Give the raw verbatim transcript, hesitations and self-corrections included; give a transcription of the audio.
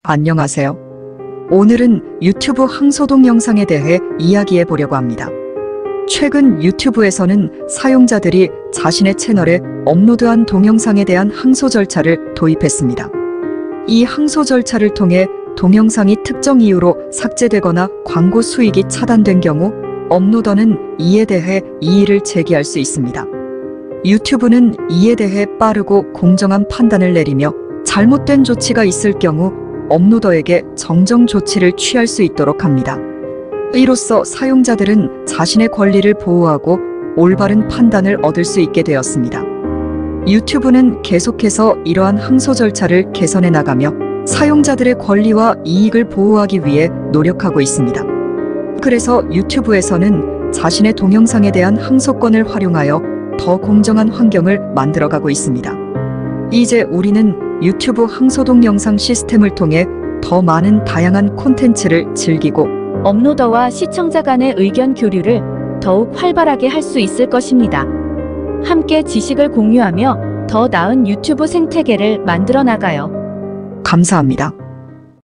안녕하세요. 오늘은 유튜브 항소동 영상에 대해 이야기해 보려고 합니다. 최근 유튜브에서는 사용자들이 자신의 채널에 업로드한 동영상에 대한 항소 절차를 도입했습니다. 이 항소 절차를 통해 동영상이 특정 이유로 삭제되거나 광고 수익이 차단된 경우 업로더는 이에 대해 이의를 제기할 수 있습니다. 유튜브는 이에 대해 빠르고 공정한 판단을 내리며 잘못된 조치가 있을 경우 업로더에게 정정 조치를 취할 수 있도록 합니다. 이로써 사용자들은 자신의 권리를 보호하고 올바른 판단을 얻을 수 있게 되었습니다. 유튜브는 계속해서 이러한 항소 절차를 개선해 나가며 사용자들의 권리와 이익을 보호하기 위해 노력하고 있습니다. 그래서 유튜브에서는 자신의 동영상에 대한 항소권을 활용하여 더 공정한 환경을 만들어가고 있습니다. 이제 우리는 유튜브 항소동 영상 시스템을 통해 더 많은 다양한 콘텐츠를 즐기고 업로더와 시청자 간의 의견 교류를 더욱 활발하게 할 수 있을 것입니다. 함께 지식을 공유하며 더 나은 유튜브 생태계를 만들어 나가요. 감사합니다.